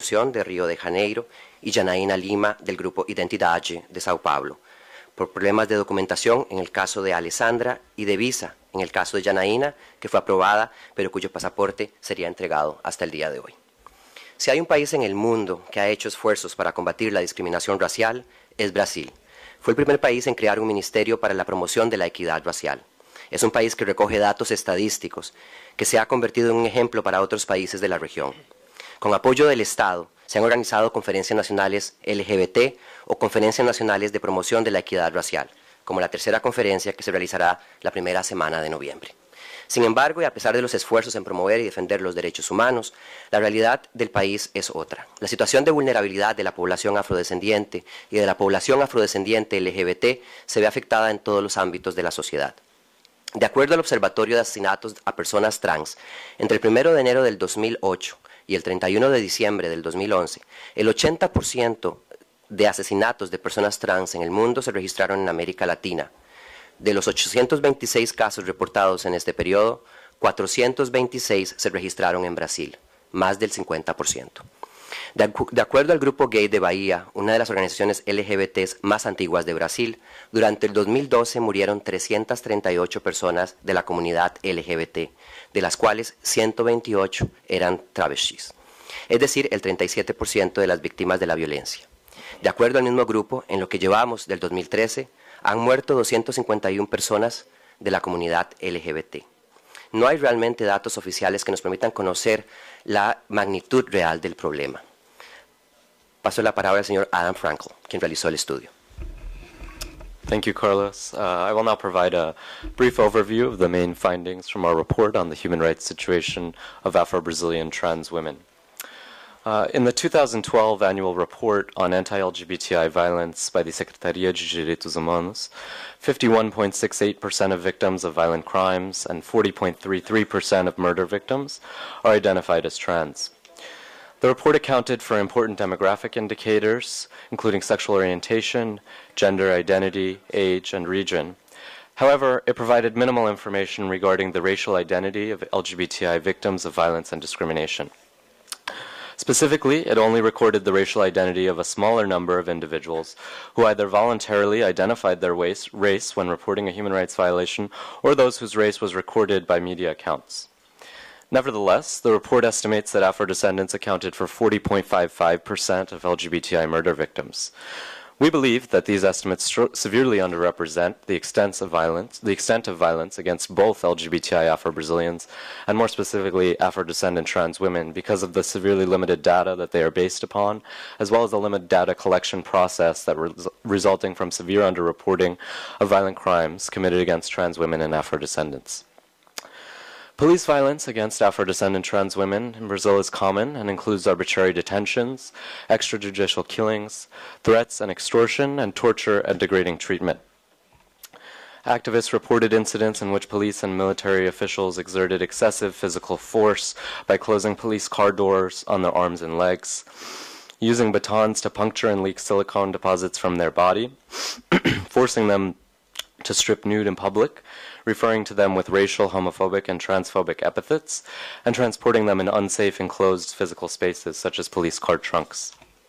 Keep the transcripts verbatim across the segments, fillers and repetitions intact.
de Río de Janeiro y Janaína Lima del grupo Identidade de Sao Paulo, por problemas de documentación en el caso de Alessandra y de visa en el caso de Janaína, que fue aprobada, pero cuyo pasaporte sería entregado hasta el día de hoy. Si hay un país en el mundo que ha hecho esfuerzos para combatir la discriminación racial, es Brasil. Fue el primer país en crear un ministerio para la promoción de la equidad racial. Es un país que recoge datos estadísticos, que se ha convertido en un ejemplo para otros países de la región. Con apoyo del Estado, se han organizado conferencias nacionales L G B T o conferencias nacionales de promoción de la equidad racial, como la tercera conferencia que se realizará la primera semana de noviembre. Sin embargo, y a pesar de los esfuerzos en promover y defender los derechos humanos, la realidad del país es otra. La situación de vulnerabilidad de la población afrodescendiente y de la población afrodescendiente L G B T se ve afectada en todos los ámbitos de la sociedad. De acuerdo al Observatorio de Asesinatos a Personas Trans, entre el primero de enero del dos mil ocho y el treinta y uno de diciembre del dos mil once, el ochenta por ciento de asesinatos de personas trans en el mundo se registraron en América Latina. De los ochocientos veintiséis casos reportados en este periodo, cuatrocientos veintiséis se registraron en Brasil, más del cincuenta por ciento. De, acu de acuerdo al Grupo Gay de Bahía, una de las organizaciones L G B T más antiguas de Brasil, durante el dos mil doce murieron trescientas treinta y ocho personas de la comunidad L G B T, de las cuales ciento veintiocho eran travestis, es decir, el treinta y siete por ciento de las víctimas de la violencia. De acuerdo al mismo grupo, en lo que llevamos del dos mil trece, han muerto doscientas cincuenta y una personas de la comunidad L G B T. No hay realmente datos oficiales que nos permitan conocer la magnitud real del problema. Paso la palabra al señor Adam Frankel, quien realizó el estudio. Thank you, Carlos. Uh, I will now provide a brief overview of the main findings from our report on the human rights situation of Afro-Brazilian trans women. Uh, in the two thousand twelve annual report on anti-L G B T I violence by the Secretaria de Direitos Humanos, fifty-one point six eight percent of victims of violent crimes and forty point three three percent of murder victims are identified as trans. The report accounted for important demographic indicators, including sexual orientation, gender identity, age, and region. However, it provided minimal information regarding the racial identity of L G B T I victims of violence and discrimination. Specifically, it only recorded the racial identity of a smaller number of individuals who either voluntarily identified their race when reporting a human rights violation or those whose race was recorded by media accounts. Nevertheless, the report estimates that Afro-descendants accounted for forty point five five percent of L G B T I murder victims. We believe that these estimates severely underrepresent the extent of violence, the extent of violence against both L G B T I Afro-Brazilians and more specifically Afro-descendant trans women because of the severely limited data that they are based upon, as well as the limited data collection process that res resulting from severe underreporting of violent crimes committed against trans women and Afro-descendants. Police violence against Afro-descendant trans women in Brazil is common and includes arbitrary detentions, extrajudicial killings, threats and extortion, and torture and degrading treatment. Activists reported incidents in which police and military officials exerted excessive physical force by closing police car doors on their arms and legs, using batons to puncture and leak silicone deposits from their body, forcing them to strip nude in public, referring to them with racial, homophobic, and transphobic epithets, and transporting them in unsafe enclosed physical spaces, such as police car trunks.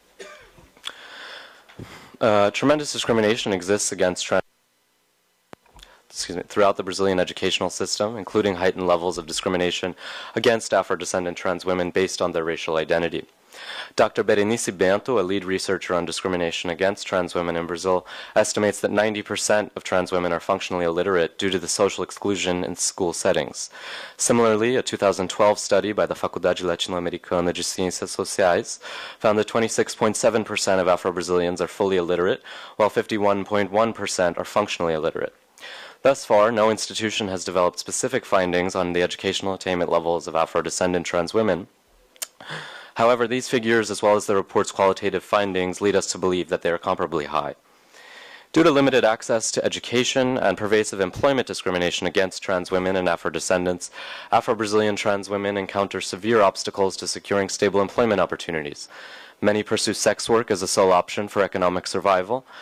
Uh, tremendous discrimination exists against trans excuse me, throughout the Brazilian educational system, including heightened levels of discrimination against Afro-descendant trans women based on their racial identity. Doctor Berenice Bento, a lead researcher on discrimination against trans women in Brazil, estimates that ninety percent of trans women are functionally illiterate due to the social exclusion in school settings. Similarly, a two thousand twelve study by the Faculdade Latino-Americana de Ciências Sociais found that twenty-six point seven percent of Afro-Brazilians are fully illiterate, while fifty-one point one percent are functionally illiterate. Thus far, no institution has developed specific findings on the educational attainment levels of Afro-descendant trans women. However, these figures, as well as the report's qualitative findings, lead us to believe that they are comparably high. Due to limited access to education and pervasive employment discrimination against trans women and Afro-descendants, Afro-Brazilian trans women encounter severe obstacles to securing stable employment opportunities. Many pursue sex work as a sole option for economic survival,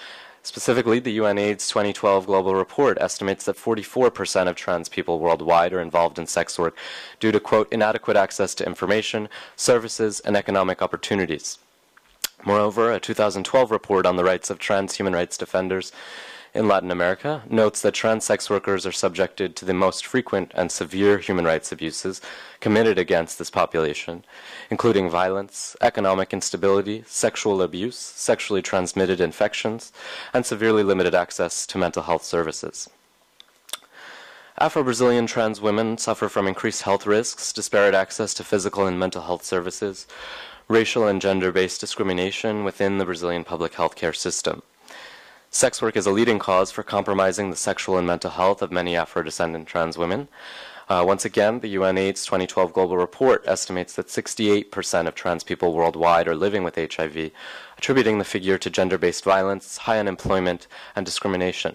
Specifically, the U N AIDS twenty twelve Global Report estimates that forty-four percent of trans people worldwide are involved in sex work due to, quote, inadequate access to information, services, and economic opportunities. Moreover, a two thousand twelve report on the rights of trans human rights defenders in Latin America notes that trans sex workers are subjected to the most frequent and severe human rights abuses committed against this population, including violence, economic instability, sexual abuse, sexually transmitted infections, and severely limited access to mental health services. Afro-Brazilian trans women suffer from increased health risks, disparate access to physical and mental health services, racial and gender-based discrimination within the Brazilian public health care system. Sex work is a leading cause for compromising the sexual and mental health of many Afro-descendant trans women. Uh, once again, the U N AIDS twenty twelve Global Report estimates that sixty-eight percent of trans people worldwide are living with H I V, attributing the figure to gender-based violence, high unemployment, and discrimination.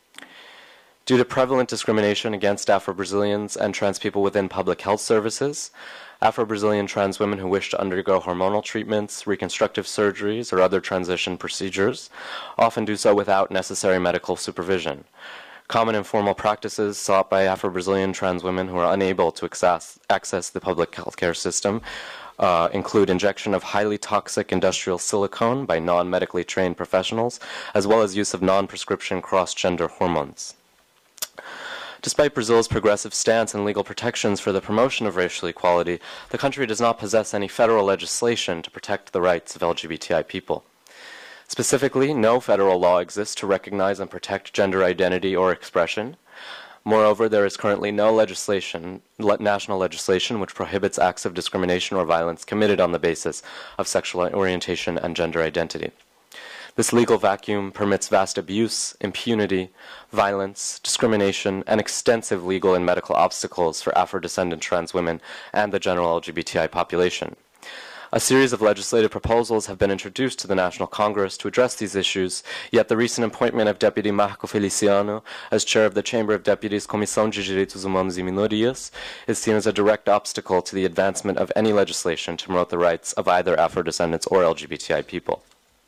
Due to prevalent discrimination against Afro-Brazilians and trans people within public health services, Afro-Brazilian trans women who wish to undergo hormonal treatments, reconstructive surgeries, or other transition procedures often do so without necessary medical supervision. Common informal practices sought by Afro-Brazilian trans women who are unable to access, access the public healthcare system uh, include injection of highly toxic industrial silicone by non-medically trained professionals, as well as use of non-prescription cross-gender hormones. Despite Brazil's progressive stance and legal protections for the promotion of racial equality, the country does not possess any federal legislation to protect the rights of L G B T I people. Specifically, no federal law exists to recognize and protect gender identity or expression. Moreover, there is currently no legislation, national legislation which prohibits acts of discrimination or violence committed on the basis of sexual orientation and gender identity. This legal vacuum permits vast abuse, impunity, violence, discrimination, and extensive legal and medical obstacles for Afro-descendant trans women and the general L G B T I population. A series of legislative proposals have been introduced to the National Congress to address these issues, yet the recent appointment of Deputy Marco Feliciano as chair of the Chamber of Deputies Comissão de Direitos Humanos e Minorias is seen as a direct obstacle to the advancement of any legislation to promote the rights of either Afro-descendants or L G B T I people.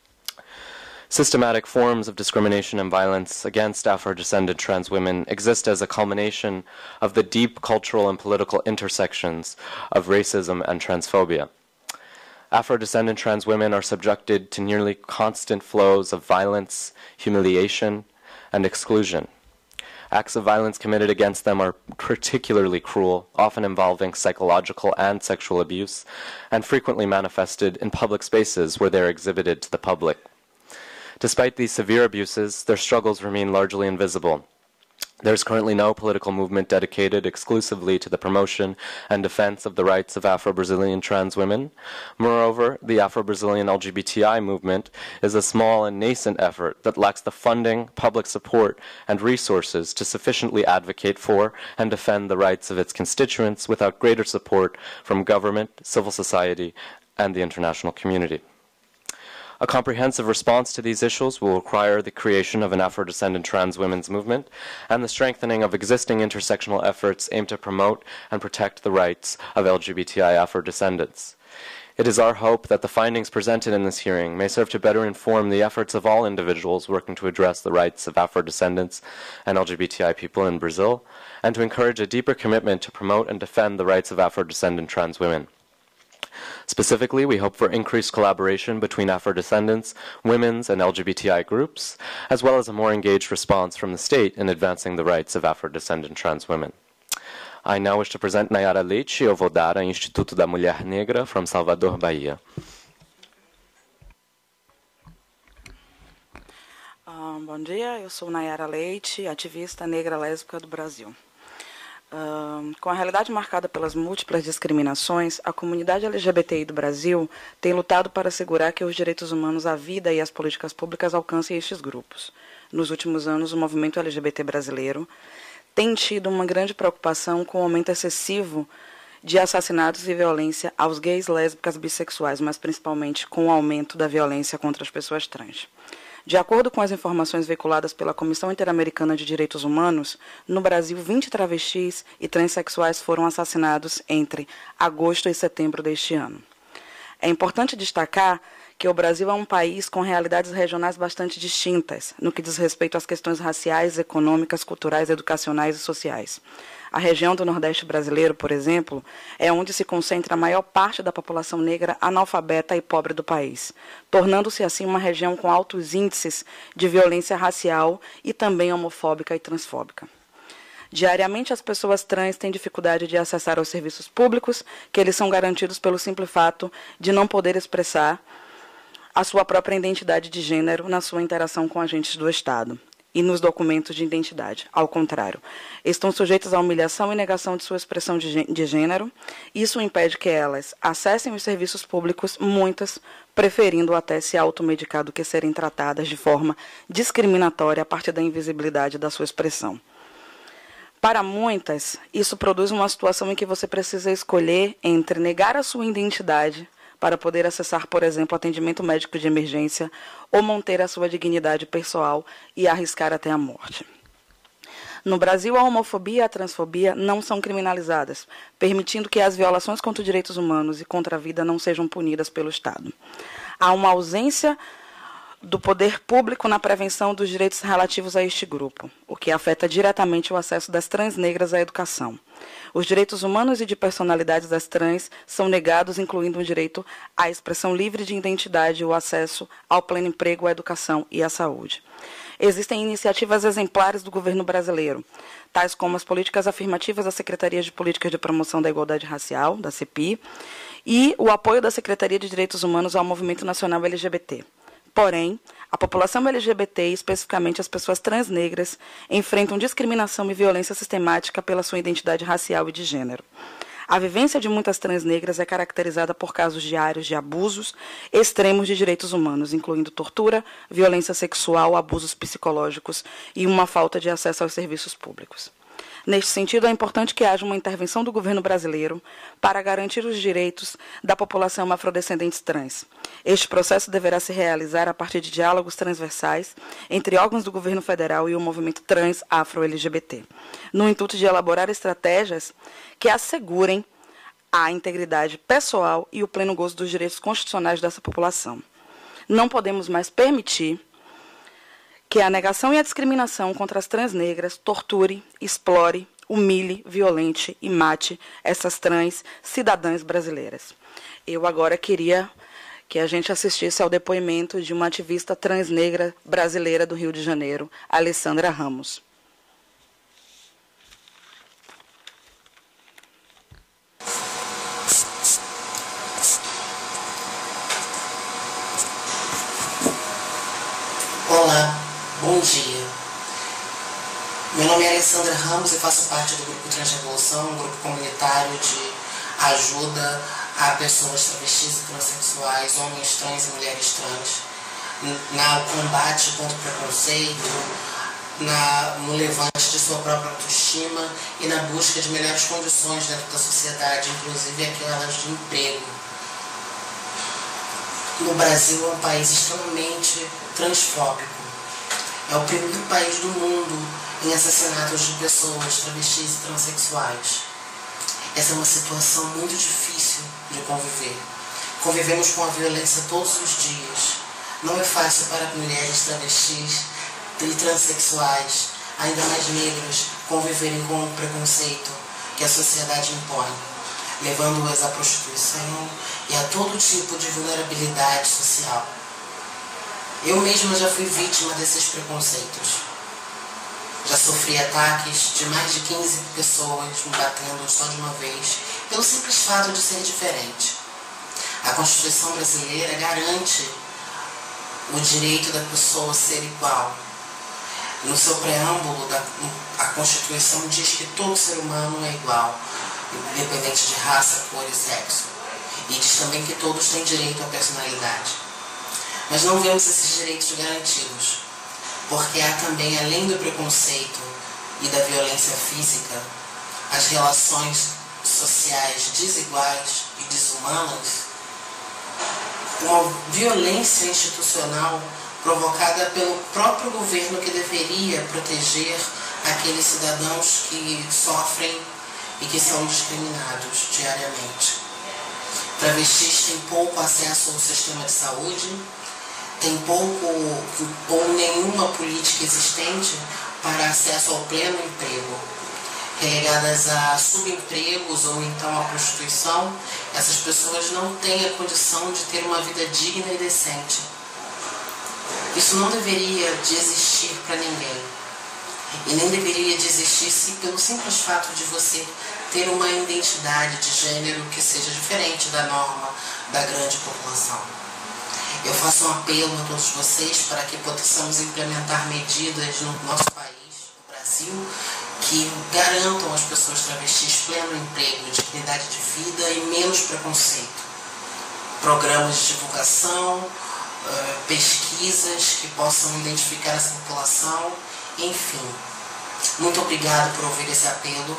Systematic forms of discrimination and violence against Afro-descendant trans women exist as a culmination of the deep cultural and political intersections of racism and transphobia. Afro-descendant trans women are subjected to nearly constant flows of violence, humiliation, and exclusion. Acts of violence committed against them are particularly cruel, often involving psychological and sexual abuse, and frequently manifested in public spaces where they are exhibited to the public. Despite these severe abuses, their struggles remain largely invisible. There is currently no political movement dedicated exclusively to the promotion and defense of the rights of Afro-Brazilian trans women. Moreover, the Afro-Brazilian L G B T I movement is a small and nascent effort that lacks the funding, public support, and resources to sufficiently advocate for and defend the rights of its constituents without greater support from government, civil society, and the international community. A comprehensive response to these issues will require the creation of an Afro-descendant trans women's movement and the strengthening of existing intersectional efforts aimed to promote and protect the rights of L G B T I Afro-descendants. It is our hope that the findings presented in this hearing may serve to better inform the efforts of all individuals working to address the rights of Afro-descendants and L G B T I people in Brazil, and to encourage a deeper commitment to promote and defend the rights of Afro-descendant trans women. Specifically, we hope for increased collaboration between Afro-descendants, women's, and L G B T I groups, as well as a more engaged response from the state in advancing the rights of Afro-descendant trans women. I now wish to present Nayara Leite Ovodara, Instituto da Mulher Negra, from Salvador, Bahia. Um, bom dia, eu sou Nayara Leite, ativista negra lésbica do Brasil. Uh, com a realidade marcada pelas múltiplas discriminações, a comunidade L G B T I do Brasil tem lutado para assegurar que os direitos humanos, a vida e as políticas públicas alcancem estes grupos. Nos últimos anos, o movimento L G B T brasileiro tem tido uma grande preocupação com o aumento excessivo de assassinatos e violência aos gays, lésbicas, bissexuais, mas principalmente com o aumento da violência contra as pessoas trans. De acordo com as informações veiculadas pela Comissão Interamericana de Direitos Humanos, no Brasil, vinte travestis e transexuais foram assassinados entre agosto e setembro deste ano. É importante destacar que o Brasil é um país com realidades regionais bastante distintas, no que diz respeito às questões raciais, econômicas, culturais, educacionais e sociais. A região do Nordeste brasileiro, por exemplo, é onde se concentra a maior parte da população negra analfabeta e pobre do país, tornando-se assim uma região com altos índices de violência racial e também homofóbica e transfóbica. Diariamente, as pessoas trans têm dificuldade de acessar aos serviços públicos, que eles são garantidos pelo simples fato de não poder expressar a sua própria identidade de gênero na sua interação com agentes do Estado e nos documentos de identidade. Ao contrário, estão sujeitas à humilhação e negação de sua expressão de gênero. Isso impede que elas acessem os serviços públicos, muitas preferindo até se automedicar do que serem tratadas de forma discriminatória a partir da invisibilidade da sua expressão. Para muitas, isso produz uma situação em que você precisa escolher entre negar a sua identidade para poder acessar, por exemplo, atendimento médico de emergência ou manter a sua dignidade pessoal e arriscar até a morte. No Brasil, a homofobia e a transfobia não são criminalizadas, permitindo que as violações contra os direitos humanos e contra a vida não sejam punidas pelo Estado. Há uma ausência do poder público na prevenção dos direitos relativos a este grupo, o que afeta diretamente o acesso das trans negras à educação. Os direitos humanos e de personalidades das trans são negados, incluindo o direito à expressão livre de identidade e o acesso ao pleno emprego, à educação e à saúde. Existem iniciativas exemplares do governo brasileiro, tais como as políticas afirmativas da Secretaria de Políticas de Promoção da Igualdade Racial, da C P I, e o apoio da Secretaria de Direitos Humanos ao Movimento Nacional L G B T. Porém, a população L G B T, especificamente as pessoas transnegras, enfrentam discriminação e violência sistemática pela sua identidade racial e de gênero. A vivência de muitas transnegras é caracterizada por casos diários de abusos extremos de direitos humanos, incluindo tortura, violência sexual, abusos psicológicos e uma falta de acesso aos serviços públicos. Neste sentido, é importante que haja uma intervenção do governo brasileiro para garantir os direitos da população afrodescendente trans. Este processo deverá se realizar a partir de diálogos transversais entre órgãos do governo federal e o movimento trans afro-L G B T, no intuito de elaborar estratégias que assegurem a integridade pessoal e o pleno gozo dos direitos constitucionais dessa população. Não podemos mais permitir que a negação e a discriminação contra as transnegras torture, explore, humilhe, violente e mate essas trans cidadãs brasileiras. Eu agora queria que a gente assistisse ao depoimento de uma ativista transnegra brasileira do Rio de Janeiro, Alessandra Ramos. Olá. Bom dia. Meu nome é Alessandra Ramos e faço parte do Grupo Transrevolução, um grupo comunitário de ajuda a pessoas travestis e transexuais, homens trans e mulheres trans, no combate contra o preconceito, na, no levante de sua própria autoestima e na busca de melhores condições dentro da sociedade, inclusive aquelas de emprego. No Brasil é um país extremamente transfóbico. É o primeiro país do mundo em assassinatos de pessoas travestis e transexuais. Essa é uma situação muito difícil de conviver. Convivemos com a violência todos os dias. Não é fácil para mulheres travestis e transexuais, ainda mais negras, conviverem com o preconceito que a sociedade impõe, levando-as à prostituição e a todo tipo de vulnerabilidade social. Eu mesma já fui vítima desses preconceitos. Já sofri ataques de mais de quinze pessoas me batendo só de uma vez, pelo simples fato de ser diferente. A Constituição brasileira garante o direito da pessoa ser igual. No seu preâmbulo, a Constituição diz que todo ser humano é igual, independente de raça, cor e sexo. E diz também que todos têm direito à personalidade. Mas não vemos esses direitos garantidos, porque há também, além do preconceito e da violência física, as relações sociais desiguais e desumanas, uma violência institucional provocada pelo próprio governo que deveria proteger aqueles cidadãos que sofrem e que são discriminados diariamente. Travestis têm pouco acesso ao sistema de saúde, têm pouco ou nenhuma política existente para acesso ao pleno emprego. Relegadas a subempregos ou então à prostituição, essas pessoas não têm a condição de ter uma vida digna e decente. Isso não deveria de existir para ninguém. E nem deveria de existir se, pelo simples fato de você ter uma identidade de gênero que seja diferente da norma da grande população. Eu faço um apelo a todos vocês para que possamos implementar medidas no nosso país, no Brasil, que garantam às pessoas travestis pleno emprego, dignidade de vida e menos preconceito. Programas de divulgação, pesquisas que possam identificar essa população, enfim. Muito obrigado por ouvir esse apelo.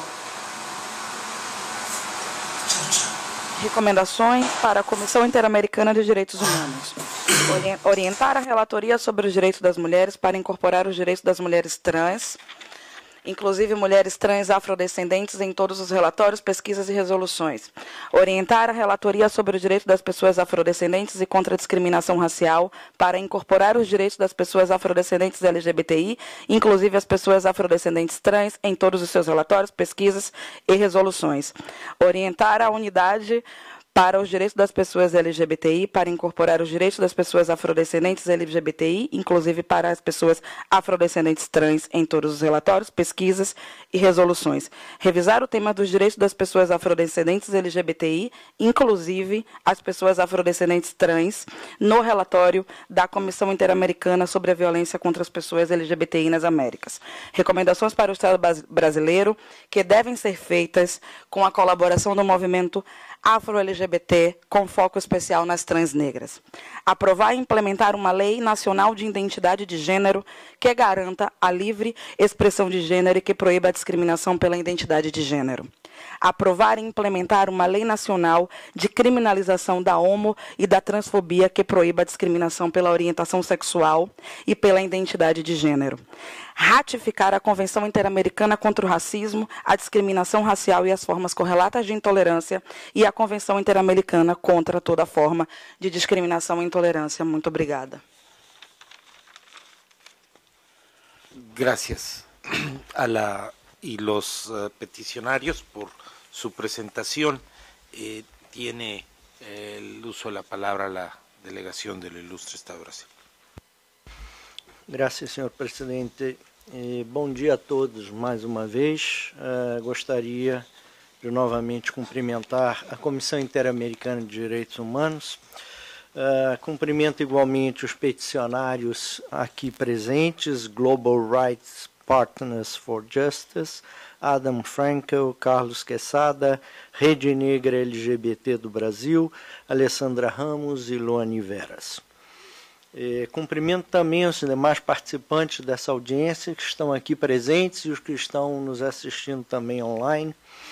Tchau, tchau. Recomendações para a Comissão Interamericana de Direitos Humanos. Orientar a relatoria sobre os direitos das mulheres para incorporar os direitos das mulheres trans, inclusive mulheres trans afrodescendentes, em todos os relatórios, pesquisas e resoluções. Orientar a relatoria sobre o direito das pessoas afrodescendentes e contra a discriminação racial para incorporar os direitos das pessoas afrodescendentes L G B T I, inclusive as pessoas afrodescendentes trans, em todos os seus relatórios, pesquisas e resoluções. Orientar a unidade para os direitos das pessoas L G B T I, para incorporar os direitos das pessoas afrodescendentes L G B T I, inclusive para as pessoas afrodescendentes trans, em todos os relatórios, pesquisas e resoluções. Revisar o tema dos direitos das pessoas afrodescendentes L G B T I, inclusive as pessoas afrodescendentes trans, no relatório da Comissão Interamericana sobre a Violência contra as Pessoas L G B T I nas Américas. Recomendações para o Estado brasileiro, que devem ser feitas com a colaboração do movimento Afro-L G B T, com foco especial nas trans negras. Aprovar e implementar uma lei nacional de identidade de gênero que garanta a livre expressão de gênero e que proíba a discriminação pela identidade de gênero. Aprovar e implementar uma lei nacional de criminalização da homo e da transfobia que proíba a discriminação pela orientação sexual e pela identidade de gênero. Ratificar a Convenção Interamericana contra o Racismo, a Discriminação Racial e as Formas Correlatas de Intolerância e a Convenção Interamericana contra toda forma de discriminação e intolerância. Muito obrigada. Gracias a la y los uh, peticionarios por su presentación. Eh, tiene eh, el uso de la palabra la delegación del Ilustre Estado de Brasil. Graças, senhor presidente. Eh, bom dia a todos mais uma vez. Uh, gostaria de novamente cumprimentar a Comissão Interamericana de Direitos Humanos. Uh, cumprimento igualmente os peticionários aqui presentes, Global Rights Partners for Justice, Adam Frankel, Carlos Quesada, Rede Negra L G B T do Brasil, Alessandra Ramos e Luane Veras. E cumprimento também os demais participantes dessa audiência que estão aqui presentes e os que estão nos assistindo também online.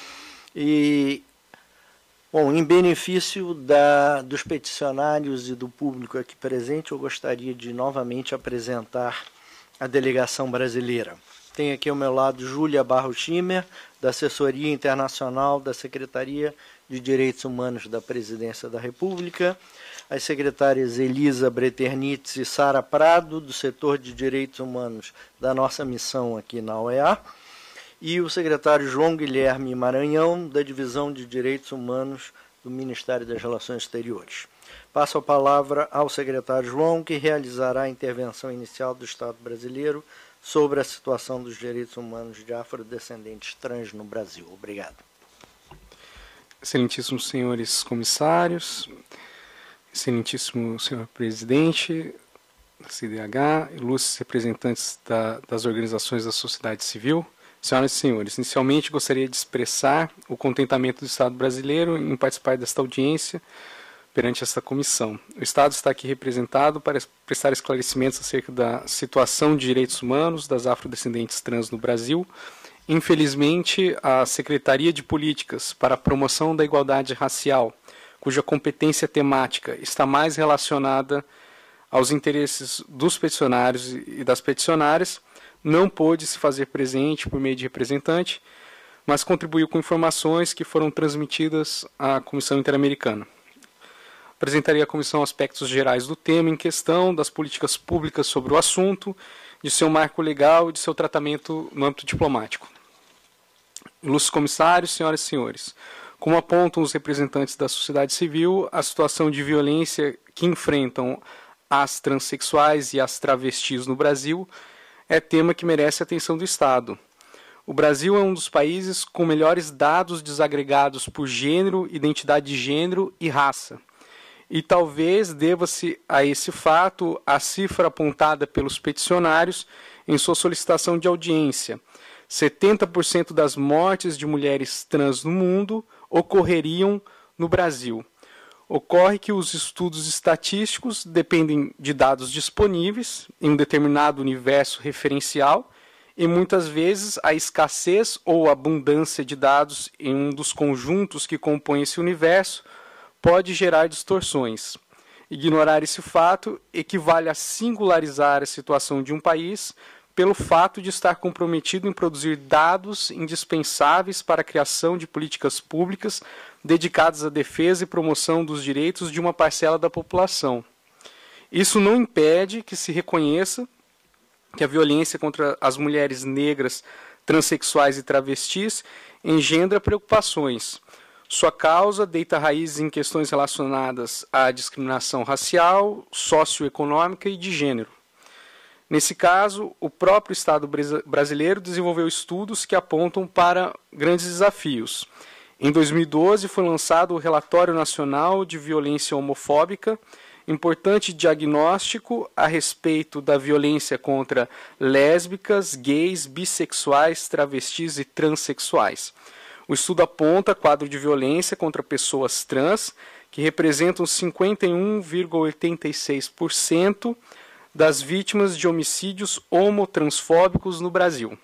E, bom, em benefício da, dos peticionários e do público aqui presente, eu gostaria de novamente apresentar a delegação brasileira. Tem aqui ao meu lado Júlia Barros Schimmer, da Assessoria Internacional da Secretaria de Direitos Humanos da Presidência da República, as secretárias Elisa Breternitz e Sara Prado, do setor de Direitos Humanos da nossa missão aqui na O E A, e o secretário João Guilherme Maranhão, da Divisão de Direitos Humanos do Ministério das Relações Exteriores. Passo a palavra ao secretário João, que realizará a intervenção inicial do Estado brasileiro sobre a situação dos direitos humanos de afrodescendentes trans no Brasil. Obrigado. Excelentíssimos senhores comissários, excelentíssimo senhor presidente da C D H, ilustres representantes da, das organizações da sociedade civil, senhoras e senhores, inicialmente gostaria de expressar o contentamento do Estado brasileiro em participar desta audiência perante esta comissão. O Estado está aqui representado para prestar esclarecimentos acerca da situação de direitos humanos das afrodescendentes trans no Brasil. Infelizmente, a Secretaria de Políticas para a Promoção da Igualdade Racial, cuja competência temática está mais relacionada aos interesses dos peticionários e das peticionárias, não pôde se fazer presente por meio de representante, mas contribuiu com informações que foram transmitidas à Comissão Interamericana. Apresentaria à comissão aspectos gerais do tema em questão, das políticas públicas sobre o assunto, de seu marco legal e de seu tratamento no âmbito diplomático. Ilustres comissários, senhoras e senhores, como apontam os representantes da sociedade civil, a situação de violência que enfrentam as transexuais e as travestis no Brasil é tema que merece a atenção do Estado. O Brasil é um dos países com melhores dados desagregados por gênero, identidade de gênero e raça. E talvez deva-se a esse fato a cifra apontada pelos peticionários em sua solicitação de audiência. setenta por cento das mortes de mulheres trans no mundo ocorreriam no Brasil. Ocorre que os estudos estatísticos dependem de dados disponíveis em um determinado universo referencial e muitas vezes a escassez ou abundância de dados em um dos conjuntos que compõem esse universo pode gerar distorções. Ignorar esse fato equivale a singularizar a situação de um país pelo fato de estar comprometido em produzir dados indispensáveis para a criação de políticas públicas dedicadas à defesa e promoção dos direitos de uma parcela da população. Isso não impede que se reconheça que a violência contra as mulheres negras, transexuais e travestis engendra preocupações. Sua causa deita raízes em questões relacionadas à discriminação racial, socioeconômica e de gênero. Nesse caso, o próprio Estado brasileiro desenvolveu estudos que apontam para grandes desafios. Em dois mil e doze, foi lançado o Relatório Nacional de Violência Homofóbica, importante diagnóstico a respeito da violência contra lésbicas, gays, bissexuais, travestis e transexuais. O estudo aponta quadro de violência contra pessoas trans, que representam cinquenta e um vírgula oitenta e seis por cento das vítimas de homicídios homotransfóbicos no Brasil.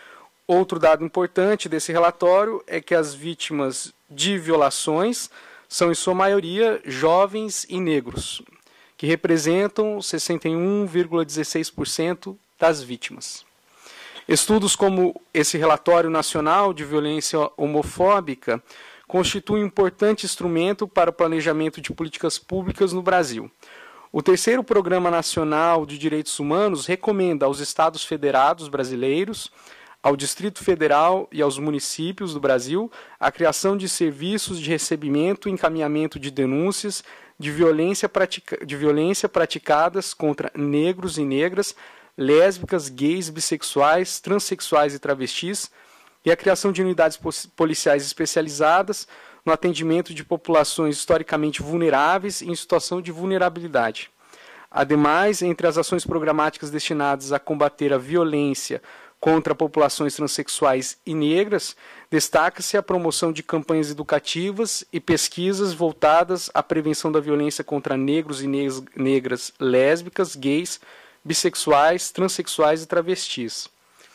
Outro dado importante desse relatório é que as vítimas de violações são, em sua maioria, jovens e negros, que representam sessenta e um vírgula dezesseis por cento das vítimas. Estudos como esse Relatório Nacional de Violência Homofóbica constituem um importante instrumento para o planejamento de políticas públicas no Brasil. O terceiro Programa Nacional de Direitos Humanos recomenda aos Estados Federados brasileiros, ao Distrito Federal e aos municípios do Brasil a criação de serviços de recebimento e encaminhamento de denúncias de violência, pratica, de violência praticadas contra negros e negras, lésbicas, gays, bissexuais, transexuais e travestis, e a criação de unidades policiais especializadas no atendimento de populações historicamente vulneráveis e em situação de vulnerabilidade. Ademais, entre as ações programáticas destinadas a combater a violência contra populações transexuais e negras, destaca-se a promoção de campanhas educativas e pesquisas voltadas à prevenção da violência contra negros e negras, lésbicas, gays, bissexuais, transexuais e travestis.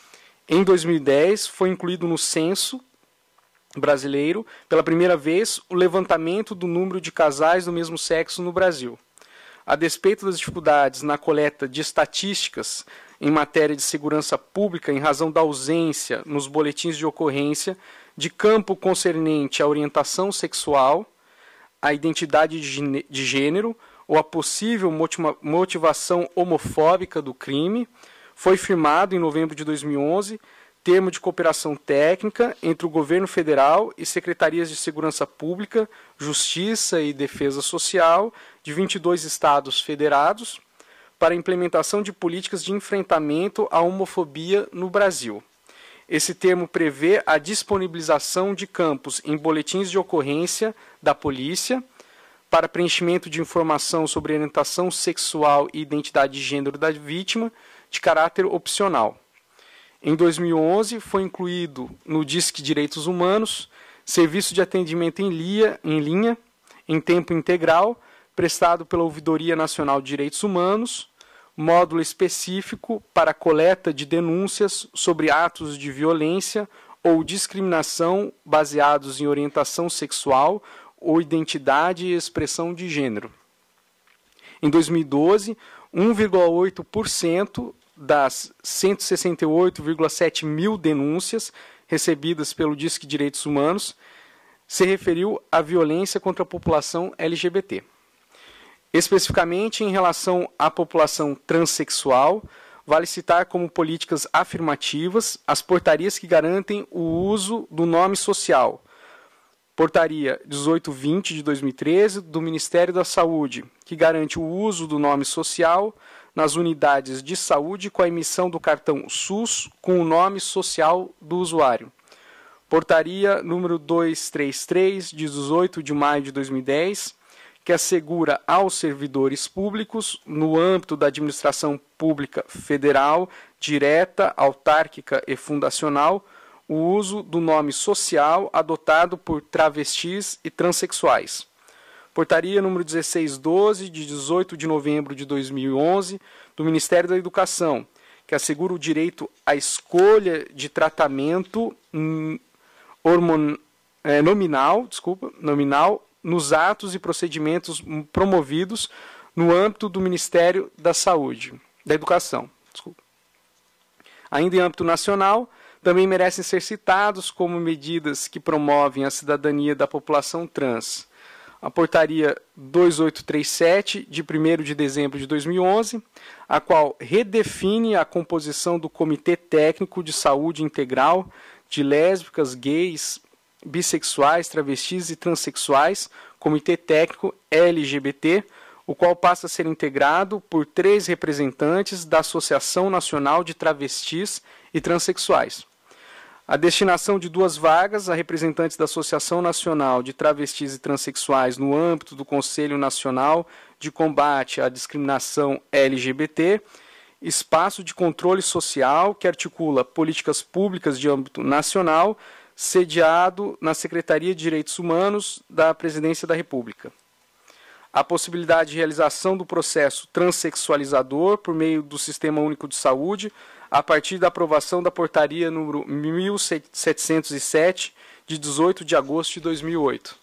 Em dois mil e dez, foi incluído no censo brasileiro, pela primeira vez, o levantamento do número de casais do mesmo sexo no Brasil. A despeito das dificuldades na coleta de estatísticas em matéria de segurança pública em razão da ausência nos boletins de ocorrência de campo concernente à orientação sexual, à identidade de gênero ou a possível motivação homofóbica do crime, foi firmado em novembro de dois mil e onze termo de cooperação técnica entre o Governo Federal e Secretarias de Segurança Pública, Justiça e Defesa Social de vinte e dois estados federados para a implementação de políticas de enfrentamento à homofobia no Brasil. Esse termo prevê a disponibilização de campos em boletins de ocorrência da polícia para preenchimento de informação sobre orientação sexual e identidade de gênero da vítima de caráter opcional. Em dois mil e onze, foi incluído no Disque Direitos Humanos serviço de atendimento em linha, em linha, em tempo integral, prestado pela Ouvidoria Nacional de Direitos Humanos, módulo específico para a coleta de denúncias sobre atos de violência ou discriminação baseados em orientação sexual ou identidade e expressão de gênero. Em dois mil e doze, um vírgula oito por cento das cento e sessenta e oito vírgula sete mil denúncias recebidas pelo Disque Direitos Humanos se referiu à violência contra a população L G B T. Especificamente em relação à população transexual, vale citar como políticas afirmativas as portarias que garantem o uso do nome social. Portaria dezoito vinte de dois mil e treze do Ministério da Saúde, que garante o uso do nome social nas unidades de saúde com a emissão do cartão SUS com o nome social do usuário. Portaria número duzentos e trinta e três, de dezoito de maio de dois mil e dez, que assegura aos servidores públicos, no âmbito da administração pública federal, direta, autárquica e fundacional, o uso do nome social adotado por travestis e transexuais. Portaria número dezesseis doze, de dezoito de novembro de dois mil e onze, do Ministério da Educação, que assegura o direito à escolha de tratamento hum, hormon, é, nominal, desculpa, nominal, nos atos e procedimentos promovidos no âmbito do Ministério da Saúde, da Educação. Desculpa. Ainda em âmbito nacional, também merecem ser citados como medidas que promovem a cidadania da população trans. A Portaria dois mil oitocentos e trinta e sete, de primeiro de dezembro de dois mil e onze, a qual redefine a composição do Comitê Técnico de Saúde Integral de lésbicas, gays, bissexuais, travestis e transexuais, Comitê Técnico L G B T, o qual passa a ser integrado por três representantes da Associação Nacional de Travestis e Transexuais. A destinação de duas vagas a representantes da Associação Nacional de Travestis e Transexuais no âmbito do Conselho Nacional de Combate à Discriminação L G B T, espaço de controle social que articula políticas públicas de âmbito nacional, sediado na Secretaria de Direitos Humanos da Presidência da República. A possibilidade de realização do processo transexualizador por meio do Sistema Único de Saúde, a partir da aprovação da Portaria número mil setecentos e sete, de dezoito de agosto de dois mil e oito.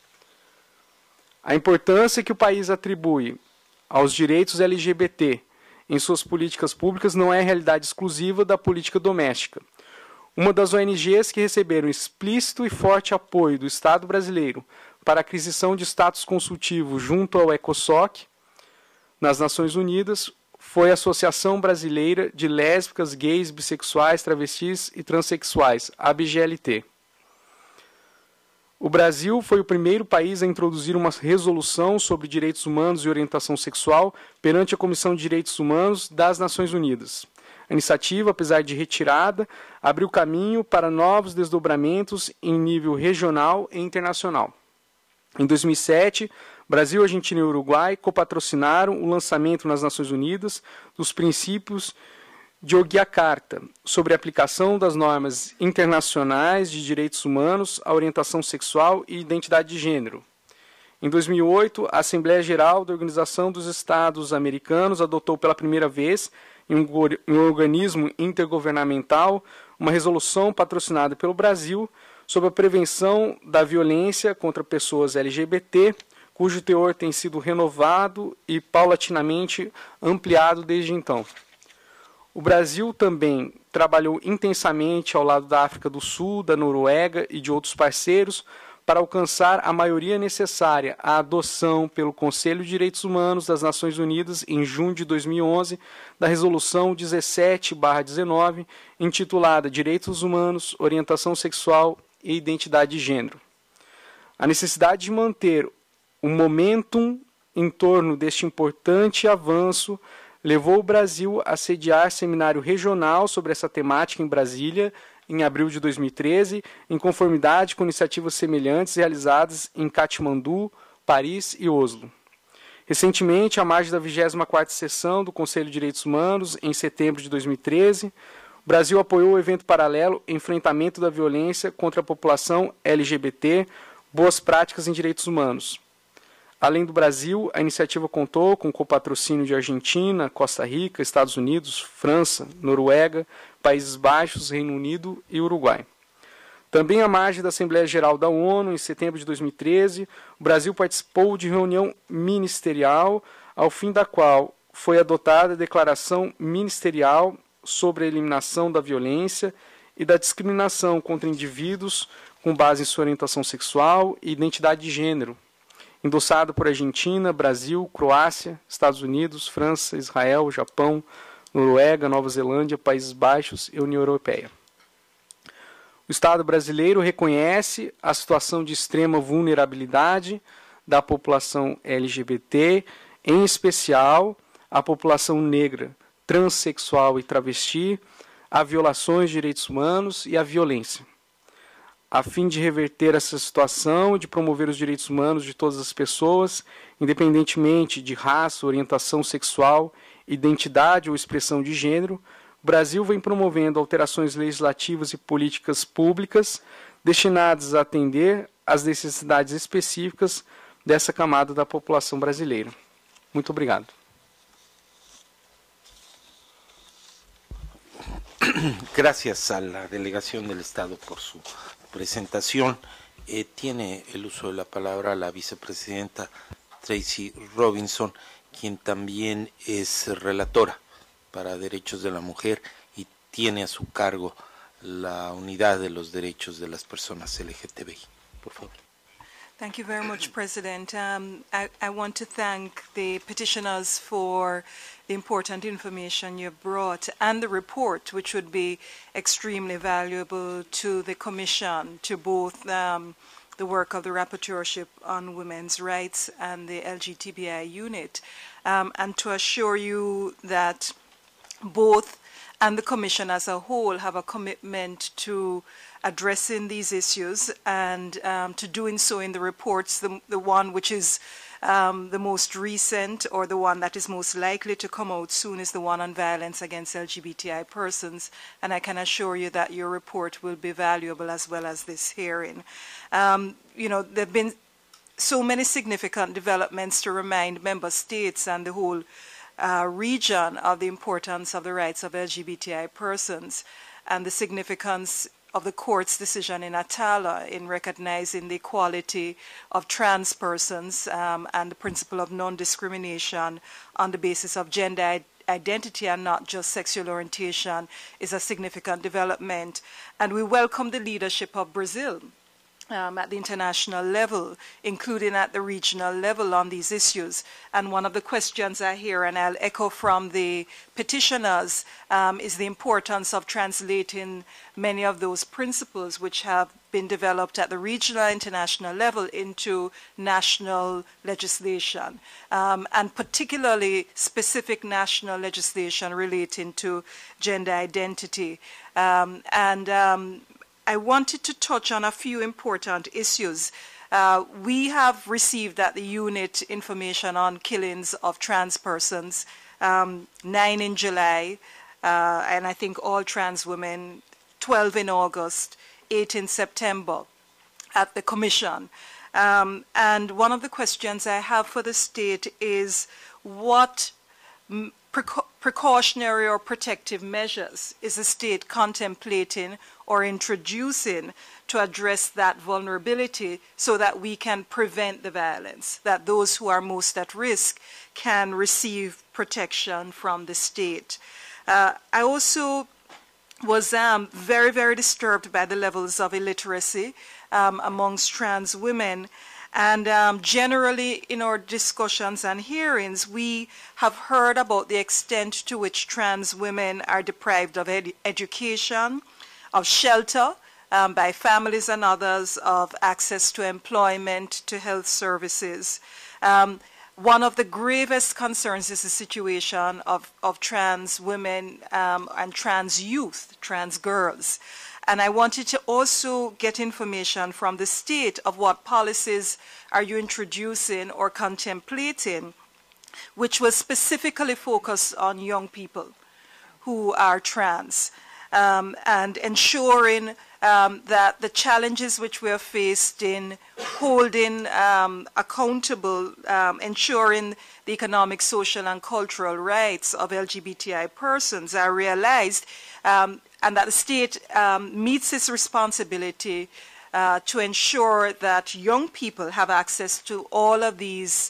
A importância que o país atribui aos direitos L G B T em suas políticas públicas não é realidade exclusiva da política doméstica. Uma das O N Gs que receberam explícito e forte apoio do Estado brasileiro para a aquisição de status consultivo junto ao ECOSOC, nas Nações Unidas, foi a Associação Brasileira de Lésbicas, Gays, Bissexuais, Travestis e Transsexuais, A B G L T. O Brasil foi o primeiro país a introduzir uma resolução sobre direitos humanos e orientação sexual perante a Comissão de Direitos Humanos das Nações Unidas. A iniciativa, apesar de retirada, abriu caminho para novos desdobramentos em nível regional e internacional. Em dois mil e sete, Brasil, Argentina e Uruguai copatrocinaram o lançamento nas Nações Unidas dos princípios de Yogyakarta sobre a aplicação das normas internacionais de direitos humanos à orientação sexual e identidade de gênero. Em dois mil e oito, a Assembleia Geral da Organização dos Estados Americanos adotou pela primeira vez, em um, em um organismo intergovernamental, uma resolução patrocinada pelo Brasil sobre a prevenção da violência contra pessoas L G B T, cujo teor tem sido renovado e paulatinamente ampliado desde então. O Brasil também trabalhou intensamente ao lado da África do Sul, da Noruega e de outros parceiros para alcançar a maioria necessária à adoção pelo Conselho de Direitos Humanos das Nações Unidas, em junho de dois mil e onze, da Resolução dezessete barra dezenove, intitulada Direitos Humanos, Orientação Sexual e Identidade de Gênero. A necessidade de manter o momentum em torno deste importante avanço levou o Brasil a sediar seminário regional sobre essa temática em Brasília, em abril de dois mil e treze, em conformidade com iniciativas semelhantes realizadas em Katmandu, Paris e Oslo. Recentemente, à margem da vigésima quarta sessão do Conselho de Direitos Humanos, em setembro de dois mil e treze, o Brasil apoiou o evento paralelo Enfrentamento da Violência contra a População L G B T, Boas Práticas em Direitos Humanos. Além do Brasil, a iniciativa contou com copatrocínio de Argentina, Costa Rica, Estados Unidos, França, Noruega, Países Baixos, Reino Unido e Uruguai. Também à margem da Assembleia Geral da ONU, em setembro de dois mil e treze, o Brasil participou de reunião ministerial, ao fim da qual foi adotada a Declaração Ministerial sobre a Eliminação da Violência e da Discriminação contra indivíduos com base em sua orientação sexual e identidade de gênero, endossado por Argentina, Brasil, Croácia, Estados Unidos, França, Israel, Japão, Noruega, Nova Zelândia, Países Baixos e União Europeia. O Estado brasileiro reconhece a situação de extrema vulnerabilidade da população L G B T, em especial a população negra, transexual e travesti, a violações de direitos humanos e a violência. A fim de reverter essa situação e de promover os direitos humanos de todas as pessoas, independentemente de raça, orientação sexual, identidade ou expressão de gênero, o Brasil vem promovendo alterações legislativas e políticas públicas destinadas a atender às necessidades específicas dessa camada da população brasileira. Muito obrigado. Gracias a la delegación del Estado por su presentación. Eh, tiene el uso de la palabra la vicepresidenta Tracy Robinson, quien también es relatora para derechos de la mujer y tiene a su cargo la unidad de los derechos de las personas L G T B I. Por favor. Thank you very much, President. Um, I, I want to thank the petitioners for the important information you've brought and the report, which would be extremely valuable to the Commission, to both um, the work of the Rapporteurship on Women's Rights and the L G B T I unit, um, and to assure you that both and the Commission as a whole have a commitment to addressing these issues and um, to doing so in the reports, the, the one which is um, the most recent or the one that is most likely to come out soon is the one on violence against L G B T I persons, and I can assure you that your report will be valuable as well as this hearing. Um, you know, there have been so many significant developments to remind member states and the whole uh, region of the importance of the rights of L G B T I persons and the significance of the court's decision in Atala in recognizing the equality of trans persons um, and the principle of non-discrimination on the basis of gender identity and not just sexual orientation is a significant development. And we welcome the leadership of Brazil Um, at the international level, including at the regional level on these issues. And one of the questions I hear, and I'll echo from the petitioners, um, is the importance of translating many of those principles which have been developed at the regional and international level into national legislation, um, and particularly specific national legislation relating to gender identity. Um, and um, I wanted to touch on a few important issues. Uh, we have received at the unit information on killings of trans persons, um, nine in July, uh, and I think all trans women, twelve in August, eight in September at the Commission. Um, and one of the questions I have for the state is what Preca precautionary or protective measures is the state contemplating or introducing to address that vulnerability so that we can prevent the violence, that those who are most at risk can receive protection from the state. Uh, I also was um, very, very disturbed by the levels of illiteracy um, amongst trans women. And um, generally, in our discussions and hearings, we have heard about the extent to which trans women are deprived of ed education, of shelter um, by families and others, of access to employment, to health services. Um, one of the gravest concerns is the situation of, of trans women um, and trans youth, trans girls. And I wanted to also get information from the state of what policies are you introducing or contemplating, which was specifically focused on young people who are trans, um, and ensuring um, that the challenges which we are faced in holding um, accountable, um, ensuring the economic, social, and cultural rights of L G B T I persons are realized, um, and that the state um, meets its responsibility uh, to ensure that young people have access to all of these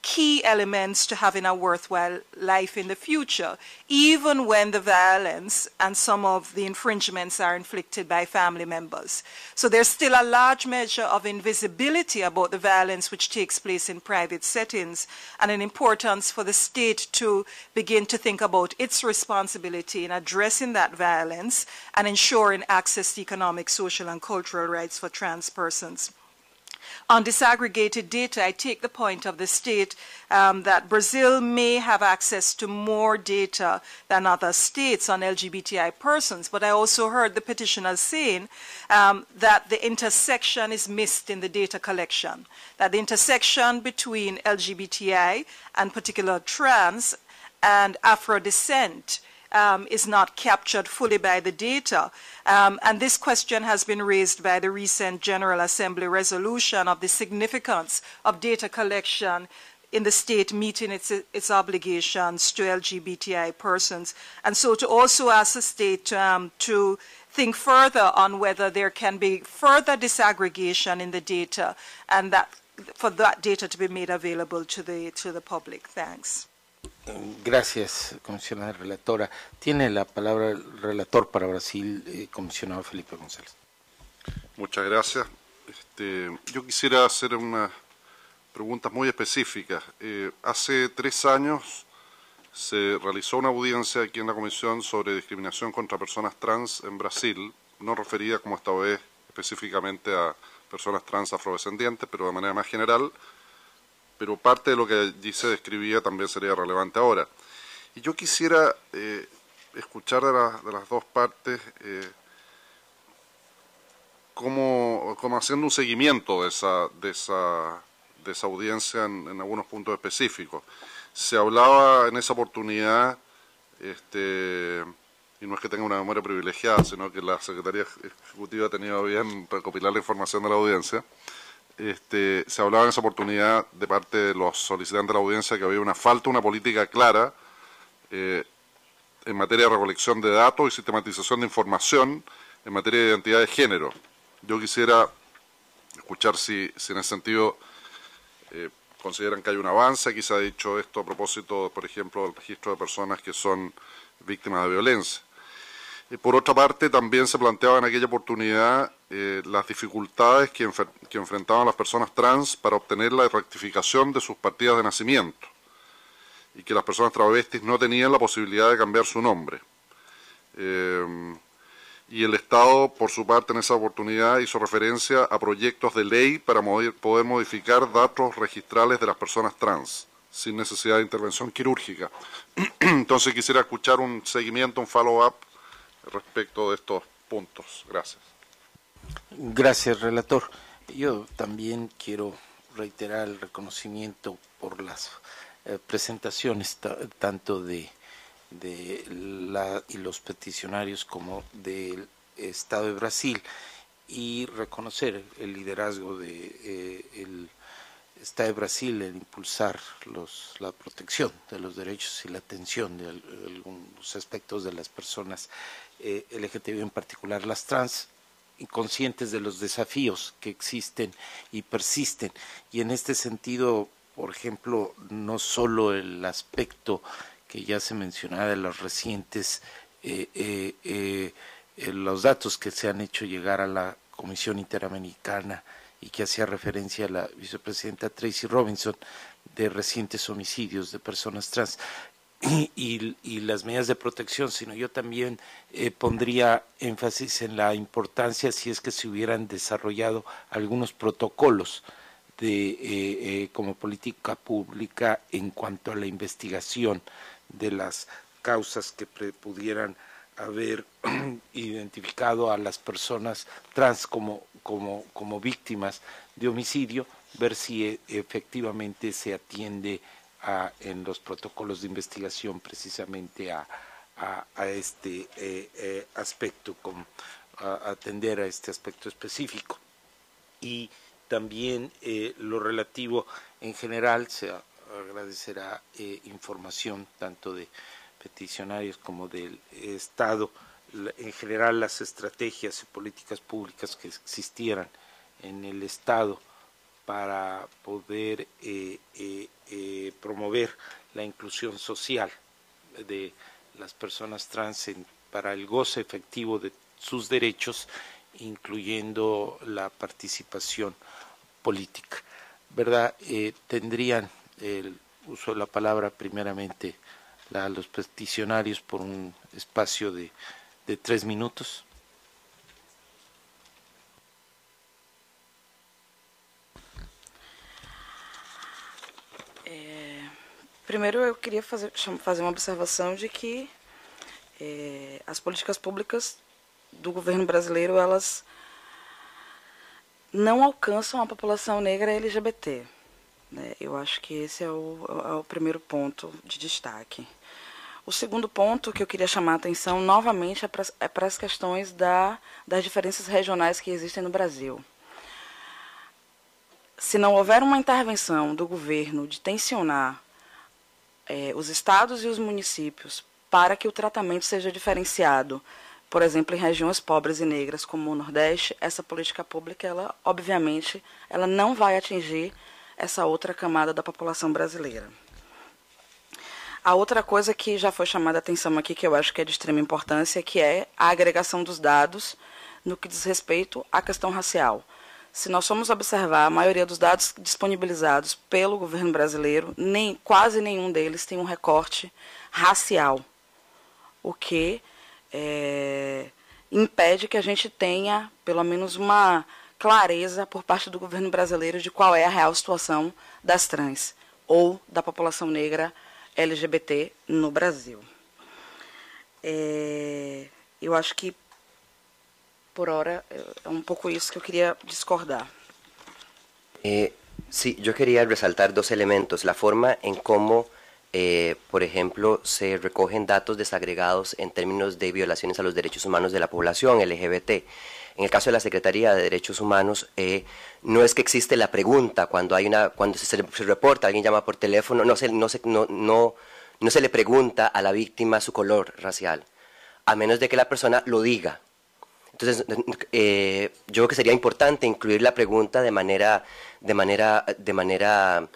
key elements to having a worthwhile life in the future, even when the violence and some of the infringements are inflicted by family members. So there's still a large measure of invisibility about the violence which takes place in private settings, and an importance for the state to begin to think about its responsibility in addressing that violence and ensuring access to economic, social, and cultural rights for trans persons. On disaggregated data, I take the point of the state um, that Brazil may have access to more data than other states on L G B T I persons, but I also heard the petitioners saying um, that the intersection is missed in the data collection, that the intersection between L G B T I and particular trans and Afro descent Um, is not captured fully by the data. Um, and this question has been raised by the recent General Assembly resolution of the significance of data collection in the state meeting its, its obligations to L G B T I persons. And so to also ask the state um, to think further on whether there can be further disaggregation in the data, and that for that data to be made available to the, to the public. Thanks. Gracias, comisionada relatora. Tiene la palabra el relator para Brasil, eh, comisionado Felipe González. Muchas gracias. Este, yo quisiera hacer unas preguntas muy específicas. Eh, hace tres años se realizó una audiencia aquí en la Comisión sobre discriminación contra personas trans en Brasil, no referida como esta vez específicamente a personas trans afrodescendientes, pero de manera más general. Pero parte de lo que allí se describía también sería relevante ahora. Y yo quisiera eh, escuchar de, la, de las dos partes eh, cómo, cómo haciendo un seguimiento de esa, de esa, de esa audiencia en, en algunos puntos específicos. Se hablaba en esa oportunidad, este, y no es que tenga una memoria privilegiada, sino que la Secretaría Ejecutiva ha tenido bien recopilar la información de la audiencia. Este, se hablaba en esa oportunidad de parte de los solicitantes de la audiencia que había una falta, una política clara eh, en materia de recolección de datos y sistematización de información en materia de identidad de género. Yo quisiera escuchar si, si en ese sentido eh, consideran que hay un avance. Aquí se ha dicho esto a propósito, por ejemplo, del registro de personas que son víctimas de violencia. Y por otra parte, también se planteaba en aquella oportunidad eh, las dificultades que, que enfrentaban las personas trans para obtener la rectificación de sus partidas de nacimiento y que las personas travestis no tenían la posibilidad de cambiar su nombre. Eh, y el Estado, por su parte, en esa oportunidad hizo referencia a proyectos de ley para poder modificar datos registrales de las personas trans, sin necesidad de intervención quirúrgica. Entonces quisiera escuchar un seguimiento, un follow-up respecto de estos puntos. Gracias. Gracias, relator. Yo también quiero reiterar el reconocimiento por las eh, presentaciones tanto de, de la y los peticionarios como del Estado de Brasil, y reconocer el liderazgo de eh, el Estado de Brasil en impulsar los, la protección de los derechos y la atención de algunos aspectos de las personas eh, L G T B, en particular las trans, y conscientes de los desafíos que existen y persisten. Y en este sentido, por ejemplo, no solo el aspecto que ya se mencionaba de los recientes, eh, eh, eh, eh, los datos que se han hecho llegar a la Comisión Interamericana y que hacía referencia a la vicepresidenta Tracy Robinson, de recientes homicidios de personas trans y, y, y las medidas de protección, sino yo también eh, pondría énfasis en la importancia si es que se hubieran desarrollado algunos protocolos de eh, eh, como política pública en cuanto a la investigación de las causas que pudieran haber identificado a las personas trans como, como, como víctimas de homicidio, ver si efectivamente se atiende a, en los protocolos de investigación precisamente a, a, a este eh, eh, aspecto, con, a atender a este aspecto específico. Y también eh, lo relativo en general, se agradecerá eh, información tanto de peticionarios como del Estado, en general las estrategias y políticas públicas que existieran en el Estado para poder eh, eh, eh, promover la inclusión social de las personas trans en, para el goce efectivo de sus derechos, incluyendo la participación política. ¿Verdad? Eh, tendrían el uso de la palabra primeramente a los peticionarios por un espacio de, de tres minutos. É, primeiro eu queria fazer, fazer uma observação de que é, as políticas públicas do governo brasileiro, elas não alcançam a população negra L G B T. Né? Eu acho que esse é o, é o primeiro ponto de destaque. O segundo ponto que eu queria chamar a atenção, novamente, é para, é para as questões da, das diferenças regionais que existem no Brasil. Se não houver uma intervenção do governo de tensionar é, os estados e os municípios para que o tratamento seja diferenciado, por exemplo, em regiões pobres e negras como o Nordeste, essa política pública, ela, obviamente, ela não vai atingir essa outra camada da população brasileira. A outra coisa que já foi chamada a atenção aqui, que eu acho que é de extrema importância, que é a agregação dos dados no que diz respeito à questão racial. Se nós formos observar, a maioria dos dados disponibilizados pelo governo brasileiro, nem, quase nenhum deles tem um recorte racial, o que é, impede que a gente tenha, pelo menos, uma clareza por parte do governo brasileiro de qual é a real situação das trans ou da população negra L G B T no Brasil. É, eu acho que, por hora, é um pouco isso que eu queria discordar. Eh, sí, yo quería resaltar dos elementos. La forma en cómo, eh, por ejemplo, se recogen datos desagregados en términos de violaciones a los derechos humanos de la población L G B T. En el caso de la Secretaría de Derechos Humanos, eh, no es que existe la pregunta cuando hay una, cuando se, se reporta, alguien llama por teléfono, no se, no, se, no, no, no se le pregunta a la víctima su color racial, a menos de que la persona lo diga. Entonces, eh, yo creo que sería importante incluir la pregunta de manera, de manera, de manera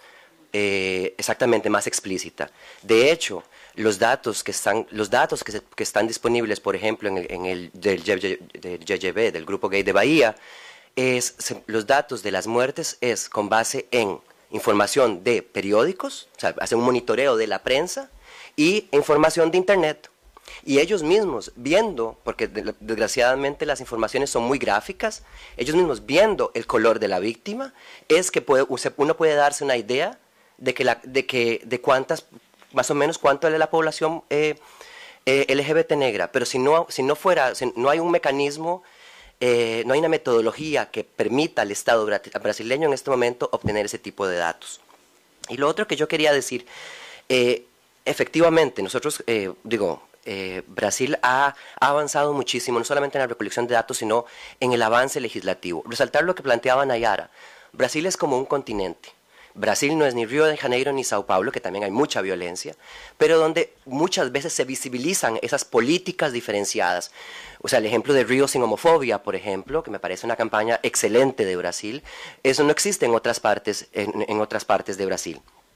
eh, exactamente más explícita. De hecho, los datos que están, los datos que, se, que están disponibles, por ejemplo, en el, en el del, del G G B, del Grupo Gay de Bahía, es, se, los datos de las muertes es con base en información de periódicos, o sea, hacen un monitoreo de la prensa y información de Internet. Y ellos mismos viendo, porque desgraciadamente las informaciones son muy gráficas, ellos mismos viendo el color de la víctima, es que puede, uno puede darse una idea de que, la, de que de cuántas, más o menos cuánto es la población eh, eh, L G B T negra. Pero si no, si no fuera, si no hay un mecanismo, eh, no hay una metodología que permita al Estado brasileño en este momento obtener ese tipo de datos. Y lo otro que yo quería decir, eh, efectivamente, nosotros, eh, digo, Eh, Brasil ha, ha avanzado muchísimo, no solamente en la recolección de datos, sino en el avance legislativo. Resaltar lo que planteaba Nayara, Brasil es como un continente. Brasil no es ni Río de Janeiro ni Sao Paulo, que también hay mucha violencia, pero donde muchas veces se visibilizan esas políticas diferenciadas. O sea, el ejemplo de Río sin homofobia, por ejemplo, que me parece una campaña excelente de Brasil, eso no existe en otras partes, en, en otras partes de Brasil.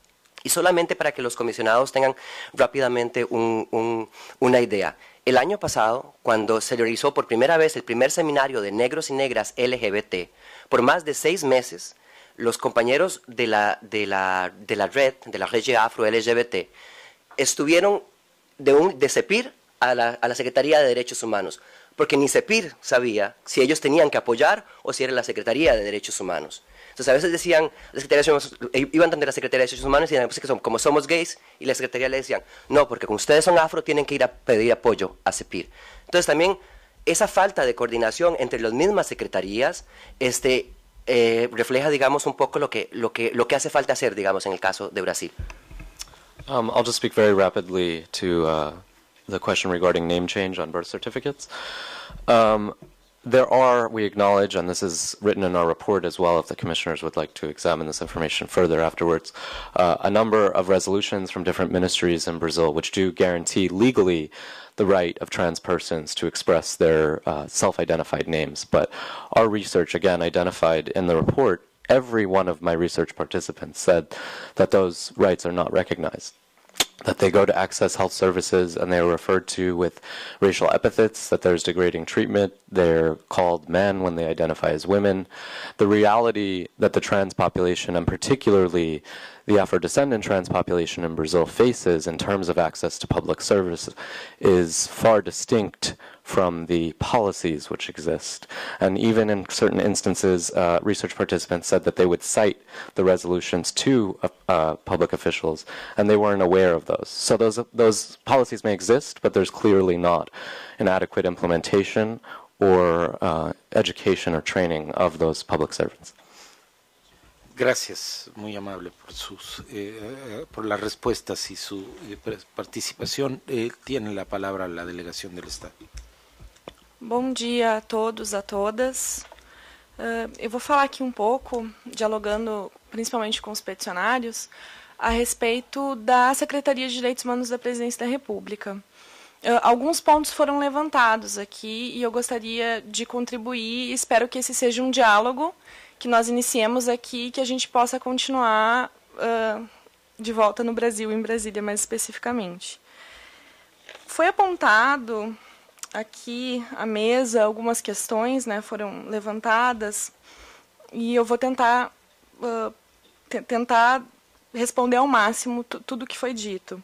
Y solamente para que los comisionados tengan rápidamente un, un, una idea. El año pasado, cuando se realizó por primera vez el primer seminario de negros y negras L G B T, por más de seis meses, los compañeros de la, de la, de la red, de la red afro L G B T, estuvieron de, un, de CEPIR a la, a la Secretaría de Derechos Humanos, porque ni CEPIR sabía si ellos tenían que apoyar o si era la Secretaría de Derechos Humanos. Entonces a veces decían, la Secretaría, iban donde la Secretaría de Derechos Humanos y decían, pues, que son, como somos gays, y la Secretaría le decían, no, porque como ustedes son afro, tienen que ir a pedir apoyo a CEPIR. Entonces también esa falta de coordinación entre las mismas secretarías este, eh, refleja, digamos, un poco lo que, lo, que, lo que hace falta hacer, digamos, en el caso de Brasil. Um, I'll just speak very rapidly to uh, the question regarding name change on birth certificates. Um, There are, we acknowledge, and this is written in our report as well, if the commissioners would like to examine this information further afterwards, uh, a number of resolutions from different ministries in Brazil which do guarantee legally the right of trans persons to express their uh, self-identified names. But our research, again, identified in the report every one of my research participants said that those rights are not recognized. That they go to access health services and they are referred to with racial epithets, that there's degrading treatment, they're called men when they identify as women. The reality that the trans population, and particularly the Afro-descendant trans population in Brazil, faces in terms of access to public services is far distinct from the policies which exist. And even in certain instances, uh, research participants said that they would cite the resolutions to uh, uh, public officials, and they weren't aware of those. So those, those policies may exist, but there's clearly not an adequate implementation or uh, education or training of those public servants. Gracias, muy amable por sus, eh, por las respuestas y su eh, participación. Eh, tiene la palabra la delegación del Estado. Bom dia a todos, a todas. Uh, eu vou falar aqui um pouco, dialogando principalmente com os peticionários, a respeito da Secretaria de Direitos Humanos da Presidência da República. Uh, alguns pontos foram levantados aqui e eu gostaria de contribuir e espero que esse seja um diálogo que nós iniciemos aqui, que a gente possa continuar uh, de volta no Brasil, em Brasília mais especificamente. Foi apontado aqui à mesa algumas questões, né, foram levantadas, e eu vou tentar, uh, tentar responder ao máximo tudo que foi dito.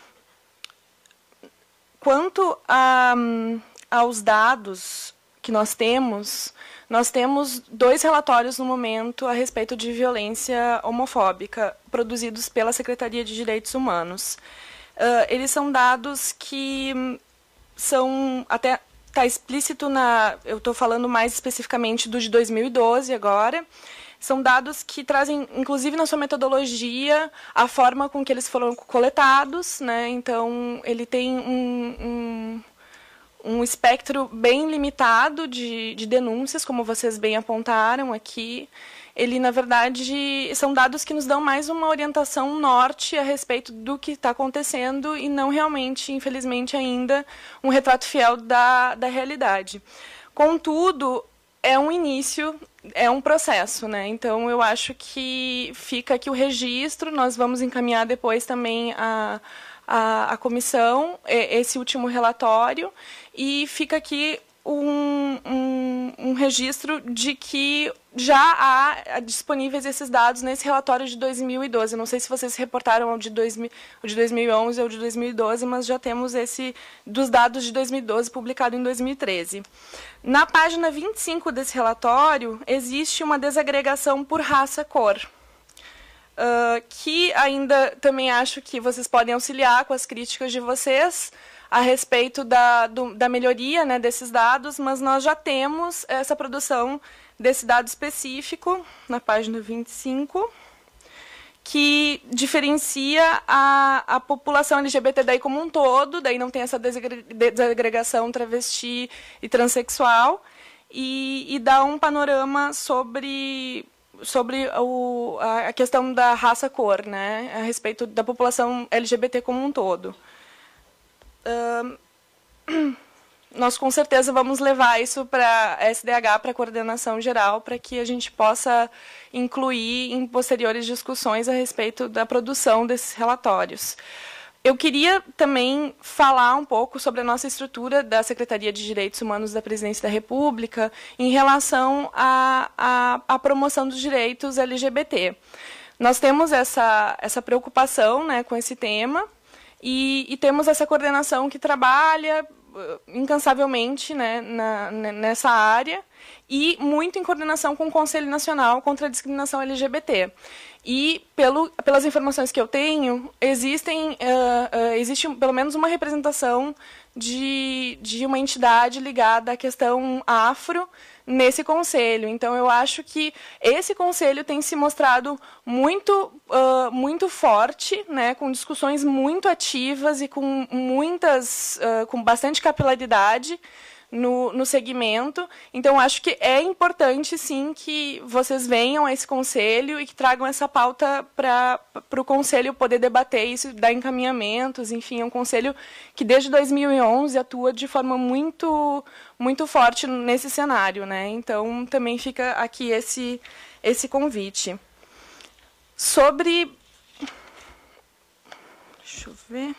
Quanto a, um, aos dados que nós temos, nós temos dois relatórios no momento a respeito de violência homofóbica produzidos pela Secretaria de Direitos Humanos. Uh, eles são dados que são, até está explícito na, eu estou falando mais especificamente do de dois mil e doze agora, são dados que trazem, inclusive na sua metodologia, a forma com que eles foram coletados, né? Então, ele tem um, um, um espectro bem limitado de, de denúncias, como vocês bem apontaram aqui. Ele, na verdade, são dados que nos dão mais uma orientação norte a respeito do que está acontecendo e não realmente, infelizmente, ainda um retrato fiel da, da realidade. Contudo, é um início, é um processo, né? Então, eu acho que fica aqui o registro, nós vamos encaminhar depois também a, a, a comissão, esse último relatório, e fica aqui um, um, um registro de que já há disponíveis esses dados nesse relatório de dois mil e doze. Não sei se vocês se reportaram ao de, dois mil, o de dois mil e onze ou o de dois mil e doze, mas já temos esse dos dados de dois mil e doze publicado em dois mil e treze. Na página vinte e cinco desse relatório, existe uma desagregação por raça-cor, uh, que ainda também acho que vocês podem auxiliar com as críticas de vocês a respeito da, do, da melhoria, né, desses dados, mas nós já temos essa produção desse dado específico, na página vinte e cinco, que diferencia a, a população L G B T daí como um todo, daí não tem essa desagregação travesti e transexual, e, e dá um panorama sobre, sobre o, a questão da raça-cor, né, a respeito da população L G B T como um todo. Uh, nós com certeza vamos levar isso para a S D H, para a coordenação geral, para que a gente possa incluir em posteriores discussões a respeito da produção desses relatórios. Eu queria também falar um pouco sobre a nossa estrutura da Secretaria de Direitos Humanos da Presidência da República em relação à, à, à promoção dos direitos L G B T. Nós temos essa, essa preocupação, né, com esse tema, e, e temos essa coordenação que trabalha incansavelmente, né, na, nessa área, e muito em coordenação com o Conselho Nacional contra a Discriminação L G B T. E, pelo, pelas informações que eu tenho, existem, uh, uh, existe pelo menos uma representação de, de uma entidade ligada à questão afro nesse conselho. Então, eu acho que esse conselho tem se mostrado muito, uh, muito forte, né, com discussões muito ativas e com, muitas, uh, com bastante capilaridade no, no segmento. Então, acho que é importante, sim, que vocês venham a esse conselho e que tragam essa pauta para o conselho poder debater isso, dar encaminhamentos. Enfim, é um conselho que, desde dois mil e onze, atua de forma muito, muito forte nesse cenário, né? Então, também fica aqui esse, esse convite. Sobre... Deixa eu ver...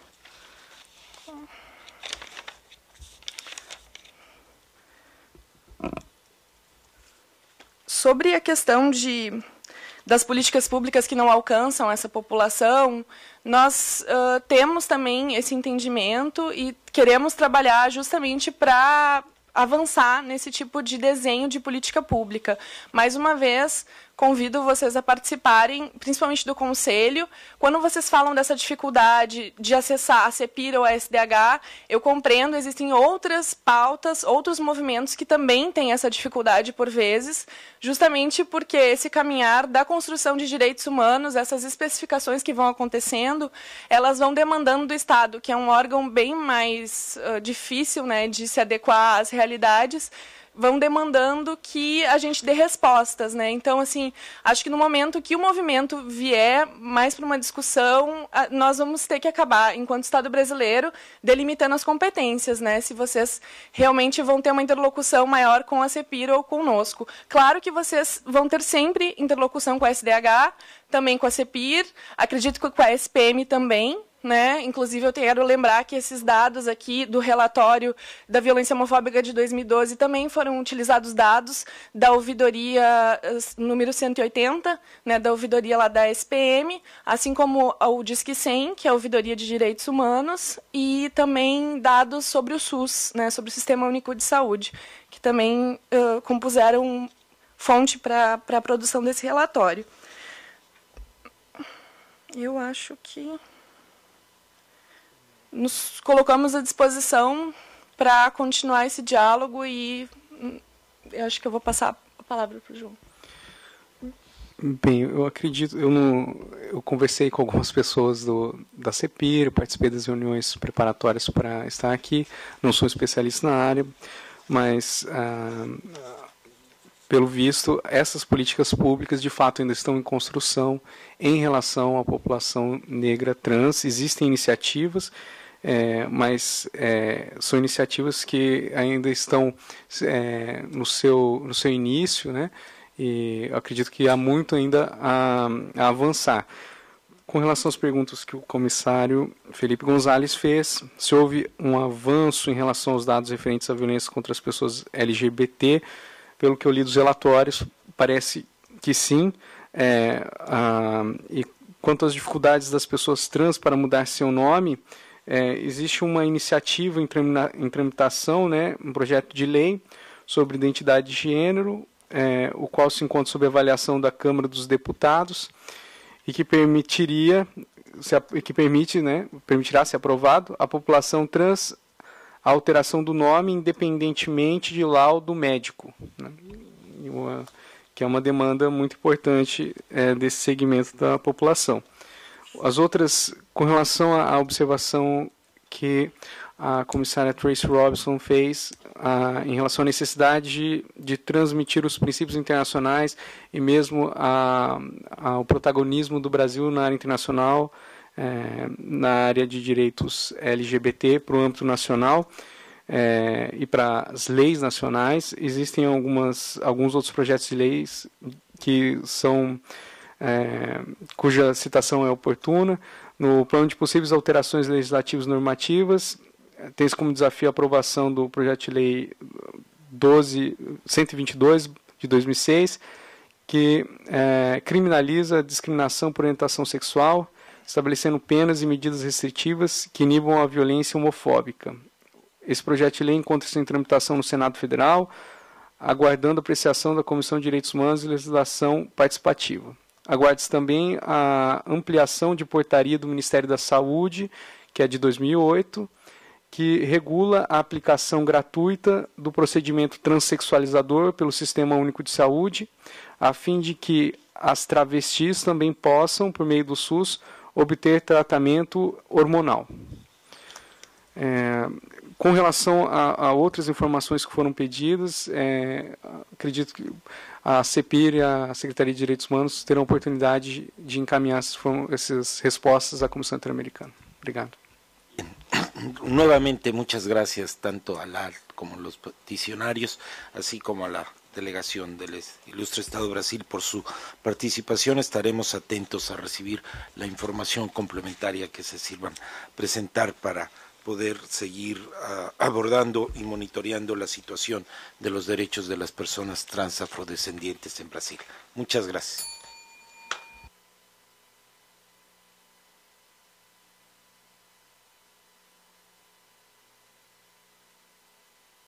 Sobre a questão de, das políticas públicas que não alcançam essa população, nós uh, temos também esse entendimento e queremos trabalhar justamente para avançar nesse tipo de desenho de política pública. Mais uma vez, convido vocês a participarem, principalmente do Conselho. Quando vocês falam dessa dificuldade de acessar a CEPIR ou a S D H, eu compreendo, existem outras pautas, outros movimentos que também têm essa dificuldade por vezes, justamente porque esse caminhar da construção de direitos humanos, essas especificações que vão acontecendo, elas vão demandando do Estado, que é um órgão bem mais uh, difícil, né, de se adequar às realidades, vão demandando que a gente dê respostas, né? Então, assim, acho que no momento que o movimento vier mais para uma discussão, nós vamos ter que acabar, enquanto Estado brasileiro, delimitando as competências, né? Se vocês realmente vão ter uma interlocução maior com a CEPIR ou conosco. Claro que vocês vão ter sempre interlocução com a S D H, também com a CEPIR, acredito que com a S P M também, né? Inclusive, eu quero lembrar que esses dados aqui do relatório da violência homofóbica de dois mil e doze também foram utilizados dados da ouvidoria número cento e oitenta, né, da ouvidoria lá da S P M, assim como o Disque cem, que é a ouvidoria de direitos humanos, e também dados sobre o SUS, né, sobre o Sistema Único de Saúde, que também uh, compuseram fonte para a produção desse relatório. Eu acho que nos colocamos à disposição para continuar esse diálogo e eu acho que eu vou passar a palavra para o João. Bem, eu acredito, eu, não, eu conversei com algumas pessoas do, da CEPIR, participei das reuniões preparatórias para estar aqui, não sou especialista na área, mas, ah, pelo visto, essas políticas públicas de fato ainda estão em construção em relação à população negra trans. Existem iniciativas, É, mas é, são iniciativas que ainda estão é, no, seu, no seu início, né? E eu acredito que há muito ainda a, a avançar. Com relação às perguntas que o comissário Felipe Gonzalez fez, se houve um avanço em relação aos dados referentes à violência contra as pessoas L G B T, pelo que eu li dos relatórios, parece que sim. É, a, e quanto às dificuldades das pessoas trans para mudar seu nome, É, existe uma iniciativa em, tramina, em tramitação, né, um projeto de lei sobre identidade de gênero, é, o qual se encontra sob avaliação da Câmara dos Deputados e que permitiria, se, que permite, né, permitirá, se aprovado, a população trans a alteração do nome independentemente de laudo médico, né, uma, que é uma demanda muito importante é, desse segmento da população. As outras, com relação à observação que a comissária Tracy Robinson fez a, em relação à necessidade de, de transmitir os princípios internacionais e mesmo a, a, o protagonismo do Brasil na área internacional, é, na área de direitos L G B T para o âmbito nacional é, e para as leis nacionais. Existem algumas, alguns outros projetos de leis que são... É, cuja citação é oportuna. No plano de possíveis alterações legislativas normativas, tem-se como desafio a aprovação do projeto de lei cento e vinte e dois, de dois mil e seis, que é, criminaliza a discriminação por orientação sexual, estabelecendo penas e medidas restritivas que inibam a violência homofóbica. Esse projeto de lei encontra-se em tramitação no Senado Federal, aguardando a apreciação da Comissão de Direitos Humanos e Legislação Participativa. Aguarde-se também a ampliação de portaria do Ministério da Saúde, que é de dois mil e oito, que regula a aplicação gratuita do procedimento transexualizador pelo Sistema Único de Saúde, a fim de que as travestis também possam, por meio do SUS, obter tratamento hormonal. É, Com relação a, a outras informações que foram pedidas, é, acredito que a CEPIR e a Secretaria de Direitos Humanos terão oportunidade de encaminhar essas, essas respostas à Comissão Interamericana. Obrigado. Nuevamente, muchas gracias tanto a la como a los peticionarios, así como a la delegación del Ilustre Estado de Brasil por su participación. Estaremos atentos a recibir la información complementaria que se sirvan presentar para poder seguir uh, abordando y monitoreando la situación de los derechos de las personas trans afrodescendientes en Brasil. Muchas gracias.